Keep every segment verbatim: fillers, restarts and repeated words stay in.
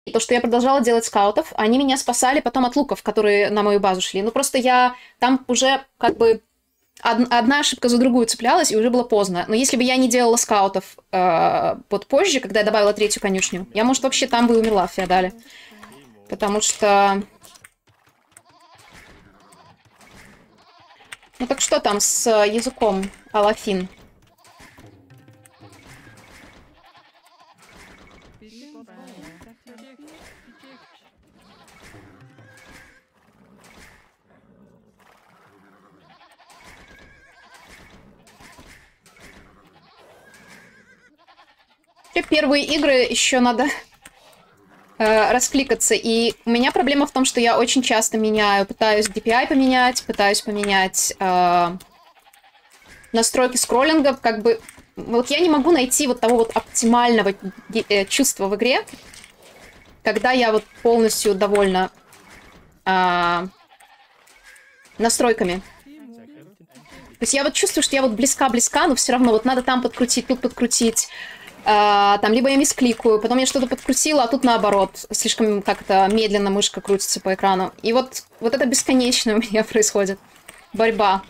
то, что я продолжала делать скаутов, они меня спасали потом от луков, которые на мою базу шли. Ну, просто я там уже как бы од- одна ошибка за другую цеплялась, и уже было поздно. Но если бы я не делала скаутов э, вот позже, когда я добавила третью конюшню, я, может, вообще там бы и умерла в феодале. Потому что... Ну, так что там с языком Алафин? Первые игры еще надо э, раскликаться. И у меня проблема в том, что я очень часто меняю. Пытаюсь ди пи ай поменять, пытаюсь поменять э, настройки скроллинга. Как бы... Вот я не могу найти вот того вот оптимального э, чувства в игре, когда я вот полностью довольна э, настройками. То есть я вот чувствую, что я вот близка-близка, но все равно вот надо там подкрутить, тут подкрутить. Uh, там либо я мискликаю, потом я что-то подкрутила, а тут наоборот. Слишком как-то медленно мышка крутится по экрану. И вот, вот это бесконечно у меня происходит. Борьба.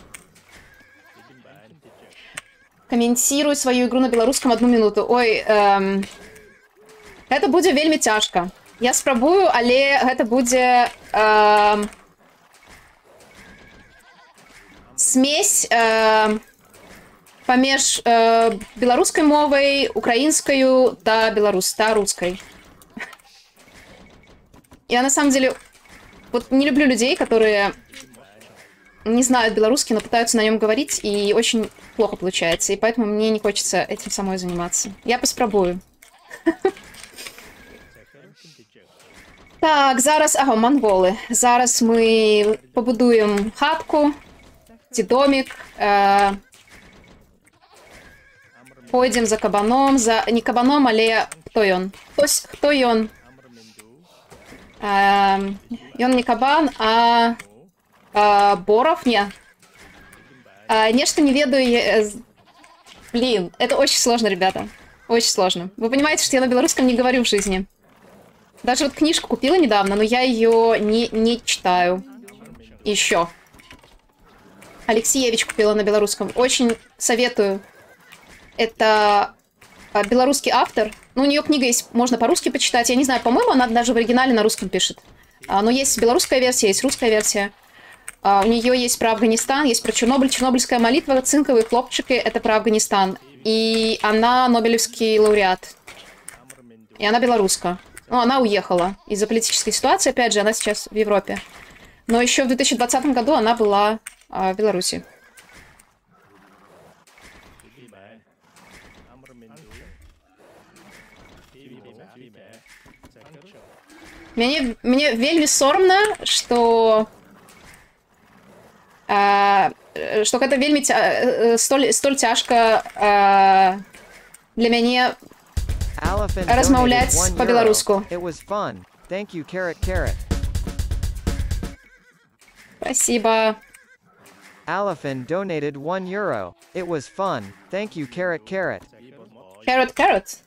Комментирую свою игру на белорусском одну минуту. Ой, эм... это будет вельми тяжко. Я спробую, але это будет эм... смесь... Эм... паміж э, беларускай мовай, украінскаю да беларус, да русской. Я на самом деле вот не люблю людей, которые не знают белорусский, но пытаются на нем говорить, и очень плохо получается. И поэтому мне не хочется этим самой заниматься. Я поспробую. Так, зараз, ага, монголы. Зараз мы побудуем хатку, домик. Э, Пойдем за кабаном, за... Не кабаном, але... Кто ён? Кто, кто ён? Эм... Ён не кабан, а... а... Боров? Не. А, нечто не ведаю... Блин, это очень сложно, ребята. Очень сложно. Вы понимаете, что я на белорусском не говорю в жизни. Даже вот книжку купила недавно, но я ее не, не читаю. Еще. Алексеевич купила на белорусском. Очень советую. Это белорусский автор. Ну, у нее книга есть, можно по-русски почитать. Я не знаю, по-моему, она даже в оригинале на русском пишет. Но есть белорусская версия, есть русская версия. У нее есть про Афганистан, есть про Чернобыль. Чернобыльская молитва, цинковые хлопчики — это про Афганистан. И она нобелевский лауреат. И она белоруска. Ну, она уехала из-за политической ситуации, опять же, она сейчас в Европе. Но еще в две тысячи двадцатом году она была в Беларуси. Мне, мне вельми соромно, что э, что это вельми тя, э, столь, столь тяжко э, для меня размаўляць по-беларуску. Спасибо. Alafin donated one euro. It was fun. Thank you, carrot, carrot. Carrot, carrot.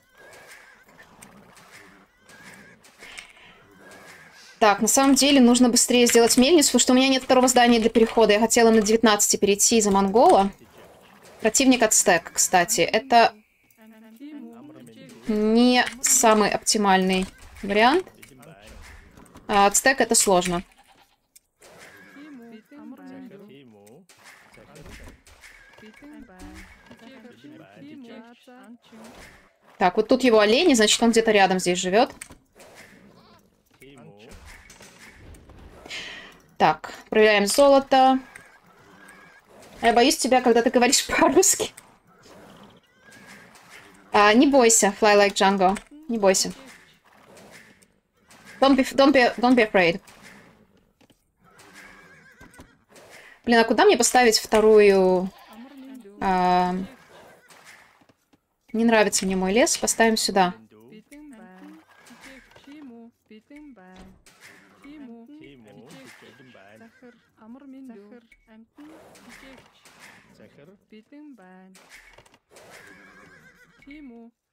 Так, на самом деле нужно быстрее сделать мельницу, потому что у меня нет второго здания для перехода. Я хотела на девятнадцати перейти из-за монгола. Противник ацтек, кстати. Это не самый оптимальный вариант. А ацтек это сложно. Так, вот тут его олени, значит, он где-то рядом здесь живет. Так, проверяем золото. Я боюсь тебя, когда ты говоришь по-русски. А, не бойся, fly like Django. Не бойся. Don't be, don't be, don't be afraid. Блин, а куда мне поставить вторую... А... Не нравится мне мой лес. Поставим сюда.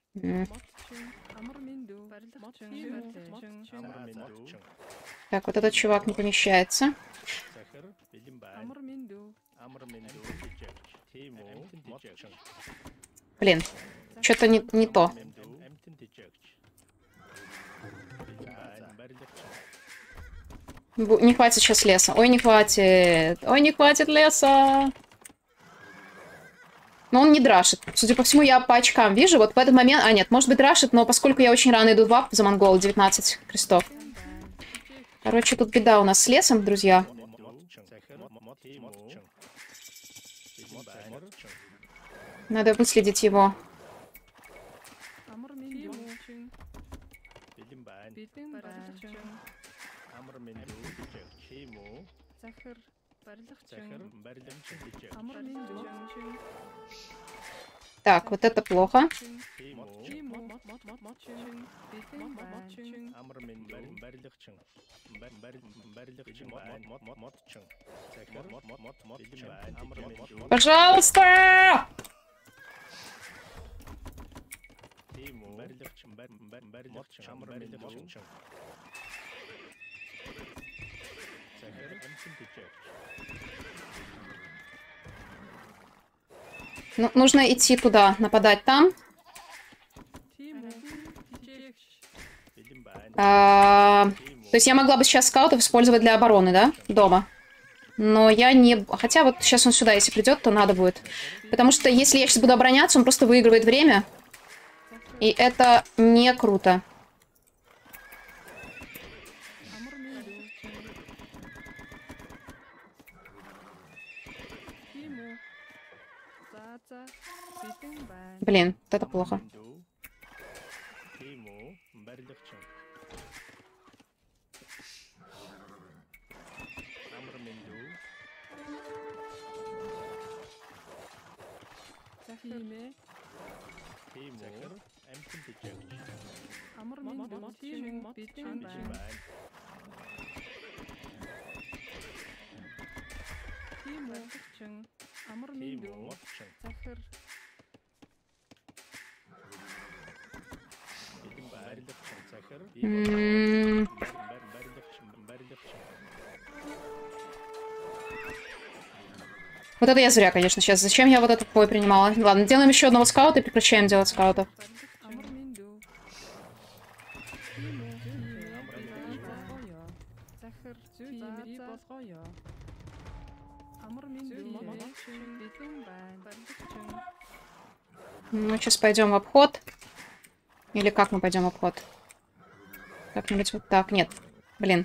М. Так, вот этот чувак не помещается. Блин, что-то не, не то. Бу- Не хватит сейчас леса. Ой, не хватит. Ой, не хватит леса. Но он не драшит. Судя по всему, я по очкам вижу. Вот в этот момент... А, нет, может быть, драшит, но поскольку я очень рано иду в ап за монгол, девятнадцать крестов. Короче, тут беда у нас с лесом, друзья. Надо выследить его. Так, вот это плохо. Пожалуйста! Ну, нужно идти туда, нападать там. А, то есть я могла бы сейчас скаутов использовать для обороны, да? Дома. Но я не... Хотя вот сейчас он сюда, если придет, то надо будет. Потому что если я сейчас буду обороняться, он просто выигрывает время. И это не круто. Блин, вот это плохо. М. Вот это я зря, конечно, сейчас. Зачем я вот этот бой принимала? Ладно, делаем еще одного скаута и прекращаем делать скаутов. Мы сейчас пойдем в обход. Или как мы пойдем в обход? Как-нибудь вот так. Нет. Блин.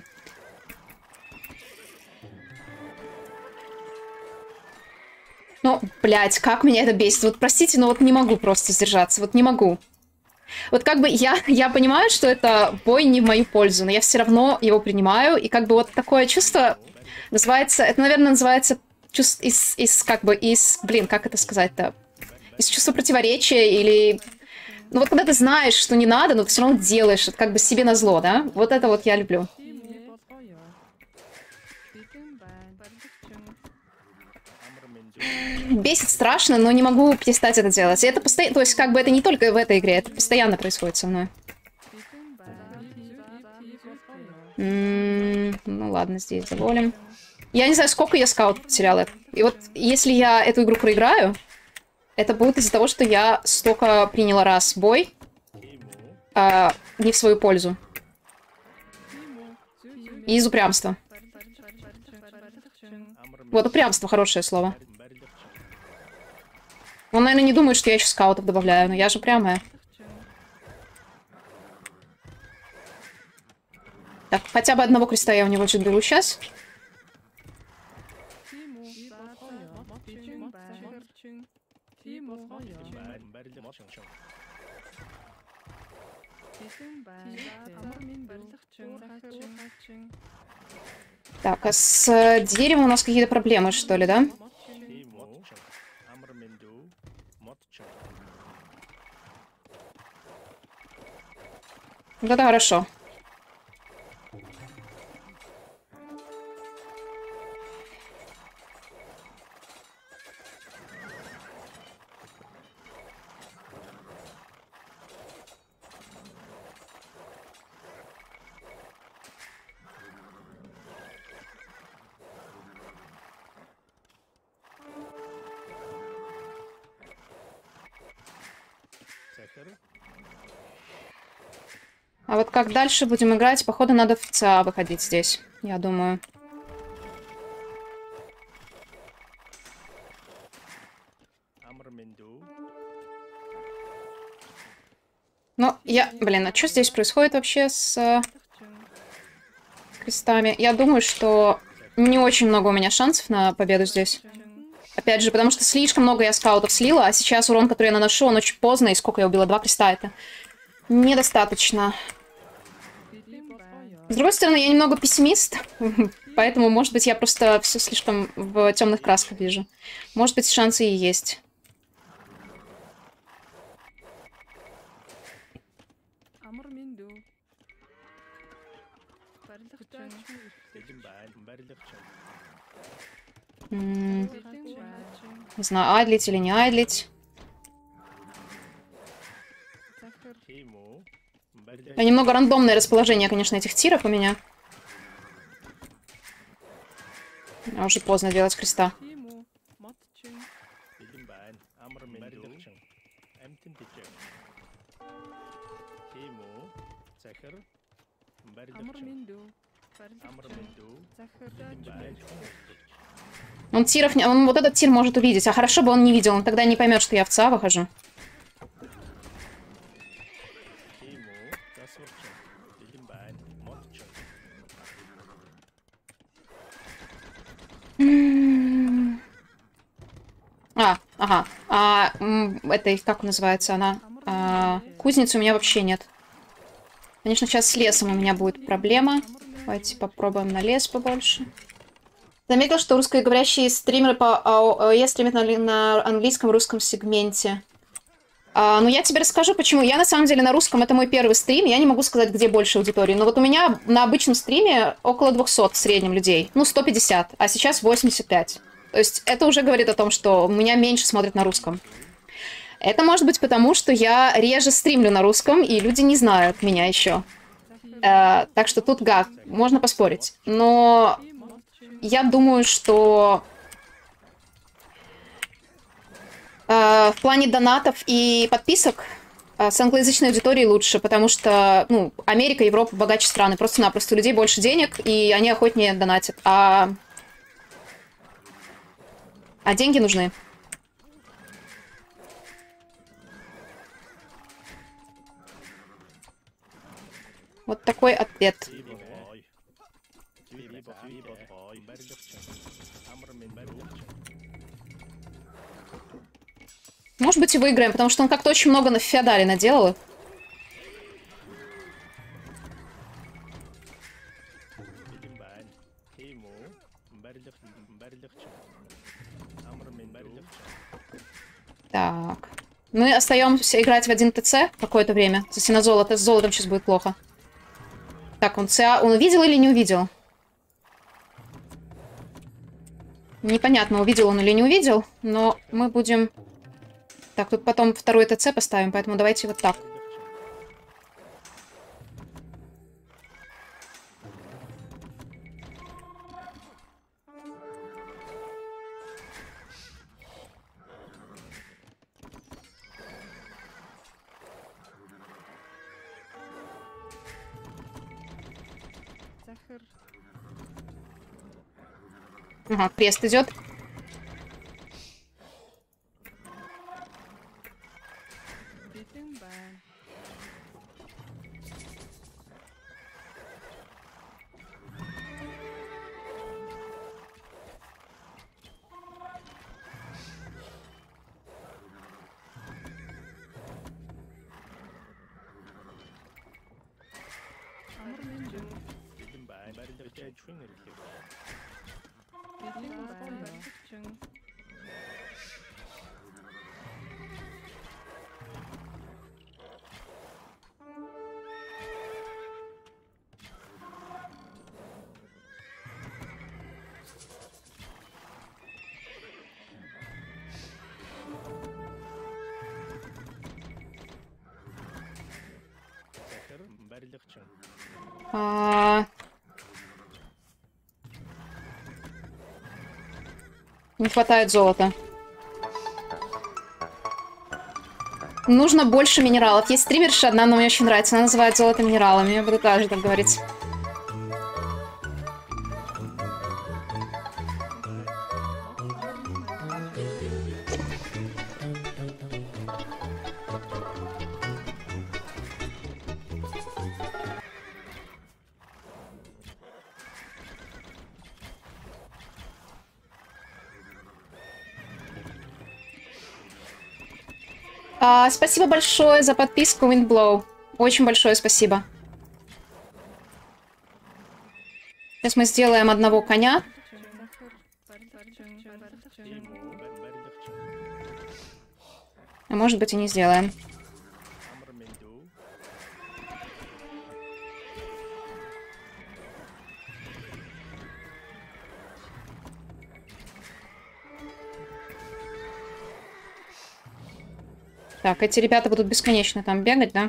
Ну, блядь, как меня это бесит. Вот простите, но вот не могу просто сдержаться. Вот не могу. Вот как бы я, я понимаю, что это бой не в мою пользу, но я все равно его принимаю. И как бы вот такое чувство называется... Это, наверное, называется чувство из, из как бы, из... Блин, как это сказать-то? Из чувства противоречия или... Ну вот когда ты знаешь, что не надо, но ты все равно делаешь, это как бы себе назло, да? Вот это вот я люблю. Бесит страшно, но не могу перестать это делать. И это постоянно... То есть как бы это не только в этой игре, это постоянно происходит со мной. М-м, ну ладно, здесь заволим. Я не знаю, сколько я скаут потеряла. И вот если я эту игру проиграю, это будет из-за того, что я столько приняла раз бой, а, не в свою пользу. И из упрямства. Вот, упрямство хорошее слово. Он, наверное, не думает, что я еще скаутов добавляю, но я же упрямая. Так, хотя бы одного креста я у него чуть беру сейчас. Так, а с деревом у нас какие-то проблемы, что ли, да? Вот это хорошо. А вот как дальше будем играть, походу надо в ЦА выходить здесь, я думаю. Ну, я... Блин, а что здесь происходит вообще с... с крестами? Я думаю, что не очень много у меня шансов на победу здесь. Опять же, потому что слишком много я скаутов слила, а сейчас урон, который я наношу, он очень поздно, и сколько я убила? Два креста это. Недостаточно. С другой стороны, я немного пессимист, поэтому, может быть, я просто все слишком в темных красках вижу. Может быть, шансы и есть. М-м, не знаю, айдлить или не айдлить. Немного рандомное расположение, конечно, этих тиров у меня. А уже поздно делать креста. Он тиров... не- Он вот этот тир может увидеть. А хорошо бы он не видел. Он тогда не поймет, что я в ЦА выхожу. А, ага. А, этой, как называется она? А, кузницы у меня вообще нет. Конечно, сейчас с лесом у меня будет проблема. Давайте попробуем на лес побольше. Заметил, что русскоговорящие стримеры по АОЕ стримят на, на английском русском сегменте. А, ну, я тебе расскажу, почему. Я, на самом деле, на русском, это мой первый стрим, я не могу сказать, где больше аудитории. Но вот у меня на обычном стриме около двухсот в среднем людей. Ну, сто пятьдесят, а сейчас восемьдесят пять. То есть это уже говорит о том, что меня меньше смотрят на русском. Это может быть потому, что я реже стримлю на русском, и люди не знают меня еще. Э, так что тут, да, можно поспорить. Но я думаю, что э, в плане донатов и подписок э, с англоязычной аудиторией лучше, потому что, ну, Америка, Европа богаче страны. Просто-напросто у людей больше денег, и они охотнее донатят. А, а деньги нужны. Вот такой ответ. Может быть, и выиграем, потому что он как-то очень много на феодале наделал. Так. Мы остаемся играть в один ТЦ какое-то время. За синозолото. С золотом сейчас будет плохо. Так, он ЦА... Он увидел или не увидел? Непонятно, увидел он или не увидел, но мы будем... Так, тут потом второй ТЦ поставим, поэтому давайте вот так. Ага, крест идет. А... Не хватает золота. Нужно больше минералов. Есть стримерша одна, она мне очень нравится. Она называет золото минералами. Я буду также так говорить. А, спасибо большое за подписку, Windblow. Очень большое спасибо. Сейчас мы сделаем одного коня. А может быть и не сделаем. Так, эти ребята будут бесконечно там бегать, да?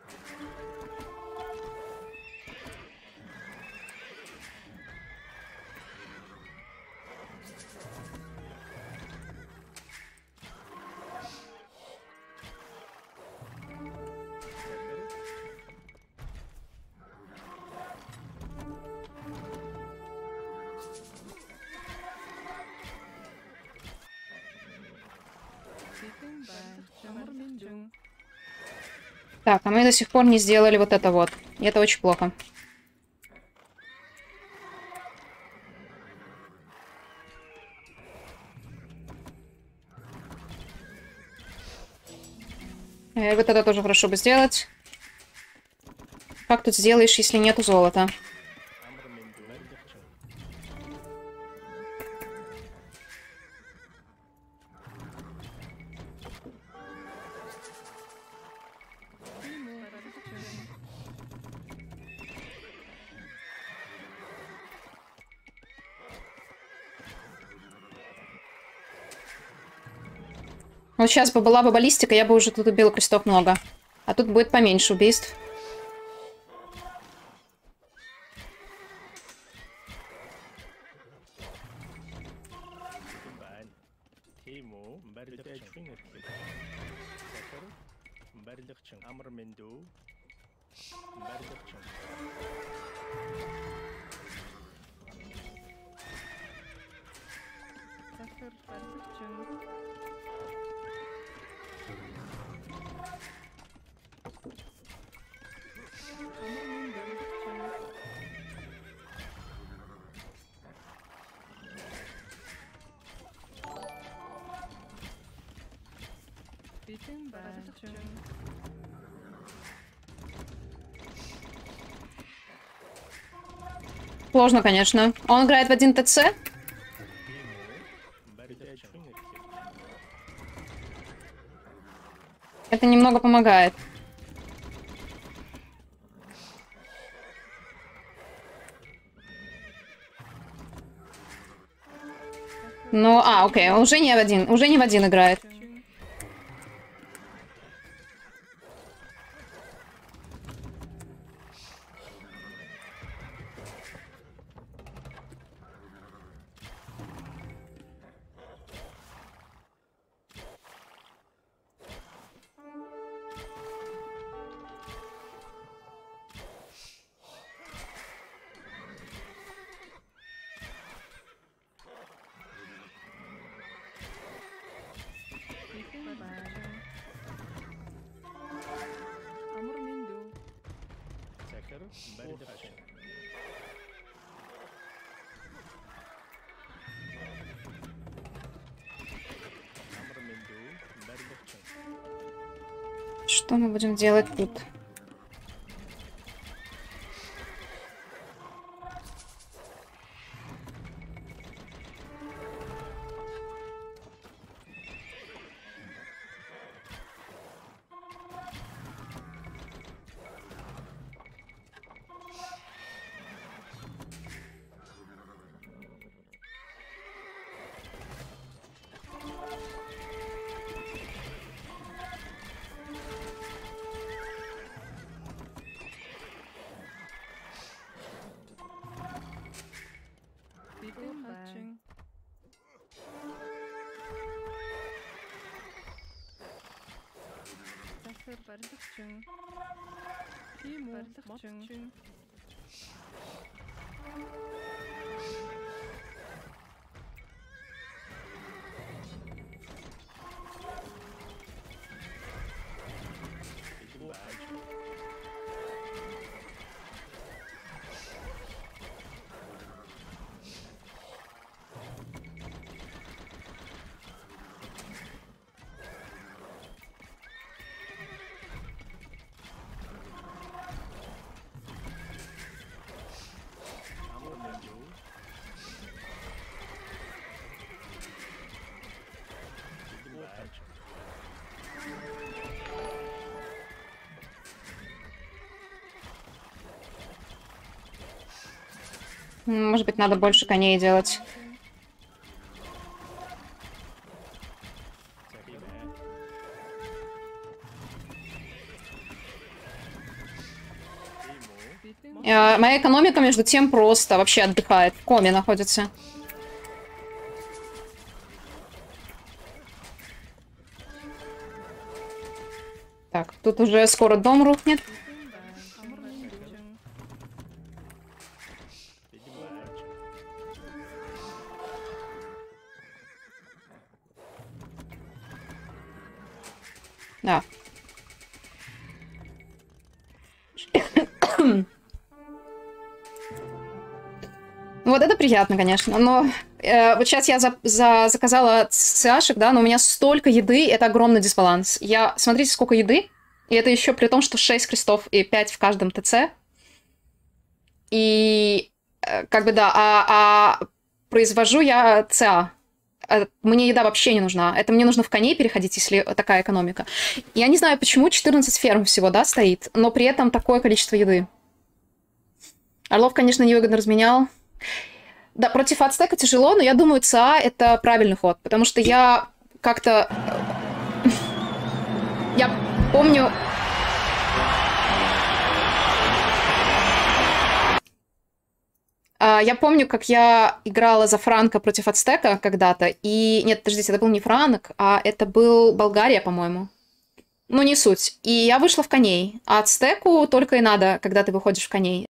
Так, а мы до сих пор не сделали вот это вот. И это очень плохо. И вот это тоже хорошо бы сделать. Как тут сделаешь, если нету золота? Вот сейчас бы была бы баллистика, я бы уже тут убила крестов много. А тут будет поменьше убийств. Сложно, конечно. Он играет в один ТЦ. Это немного помогает. Ну, а, окей, он уже не в один, уже не в один играет. Что мы будем делать тут? Может быть, надо больше коней делать. Э, моя экономика, между тем, просто вообще отдыхает. В коме находится. Так, тут уже скоро дом рухнет. Да. Вот это приятно, конечно. Но э, вот сейчас я за, за, заказала цашек, да, но у меня столько еды, это огромный дисбаланс. Я, смотрите, сколько еды. И это еще при том, что шесть крестов и пять в каждом ТЦ. И э, как бы да, а, а произвожу я ЦА. Мне еда вообще не нужна. Это мне нужно в коней переходить, если такая экономика. Я не знаю, почему четырнадцать ферм всего, да, стоит, но при этом такое количество еды. Орлов, конечно, невыгодно разменял. Да, против ацтека тяжело, но я думаю, ЦА — это правильный ход, потому что я как-то... Я помню... Я помню, как я играла за Франка против ацтека когда-то, и... Нет, подождите, это был не Франк, а это был Болгария, по-моему. Ну, не суть. И я вышла в коней, а ацтеку только и надо, когда ты выходишь в коней.